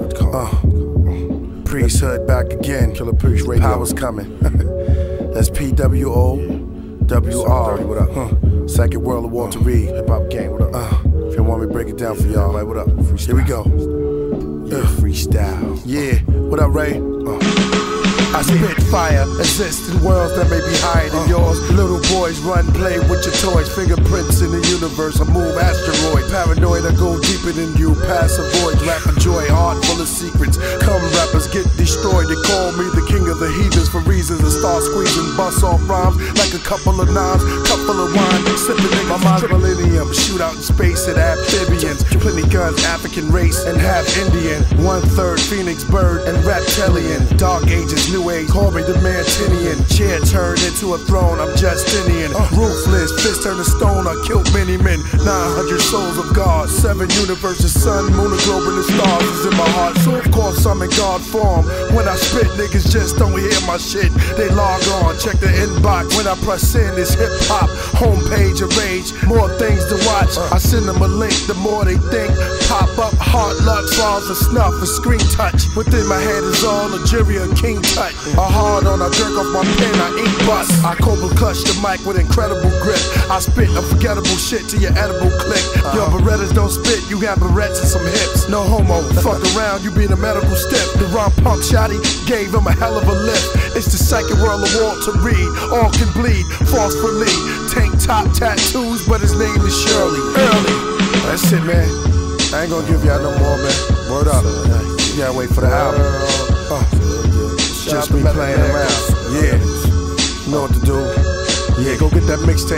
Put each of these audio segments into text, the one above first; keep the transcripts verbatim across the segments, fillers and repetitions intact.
Uh, priesthood back again. Killah Priest Radio. Power's coming. That's P W O W R. What up? Huh. Second World of Walter Reed. Hip hop game. What up? Uh, if you want me to break it down for y'all, like, what up? Freestyle. Here we go. Yeah, freestyle. Yeah. What up, Ray? Uh. I spit fire, exist in worlds that may be higher than uh, yours. Little boys run, play with your toys. Fingerprints in the universe, I move asteroids. Paranoid, I go deeper than you. Passive voids, rapper joy, heart full of secrets. Come rappers get destroyed. They call me the king of the heathens for reasons. I start squeezing, bust off rhymes like a couple of nines, cup full of wine. Sipping in my mind's millennium. Shoot out in space at amphibians. Plenty guns, African race and half Indian. One third Phoenix bird and reptilian. Dark ages, new age, call me the Mantinian. Chair turned into a throne, I'm Justinian. uh, Ruthless, fist turned to stone, I killed many men. Nine hundred souls of God, seven universes, sun, moon, and globe, and the stars is in my heart. So of course I'm in God form. When I spit, niggas just don't hear my shit. They log on, check the inbox. When I press in, it's hip hop, homepage of rage. More things to watch, I send them a link. The more they think, pop up, heart luck, falls and snuff, a screen touch. Within my head is all Nigeria, king touch. I hard on, I jerk off my pen, I ink bust. I cobble clutch the mic with incredible grip. I spit unforgettable shit to your edible click. Your Berettas don't spit, you have Berettas and some hips. No homo, fuck around, you being a medical stiff. The rhyme punk shotty gave him a hell of a lift. It's the second world of Walter Reed. All can bleed, false for Lee. Tank top tattoos, but his name is Shirley. Early. That's it, man. I ain't gonna give y'all no more, man. Word up. You gotta wait for the album. Uh. Just me playing around, yeah. You know what to do. Yeah, go get that mixtape.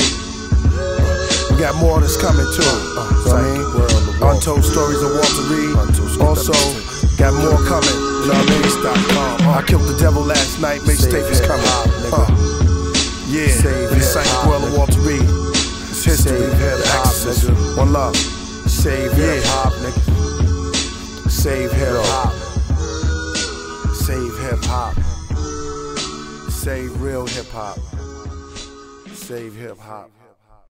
We got more that's coming too. Uh, so I mean, Untold Stories of Walter Reed. Also, got more coming. You know what I mean? I killed the devil last night. Mixtape is coming. Uh, yeah, in the second world of Walter Reed. It's history. The Exorcist. One love. Save hip hop, nigga. Save hip hop. Save hip hop. Save real hip hop. Save hip hop.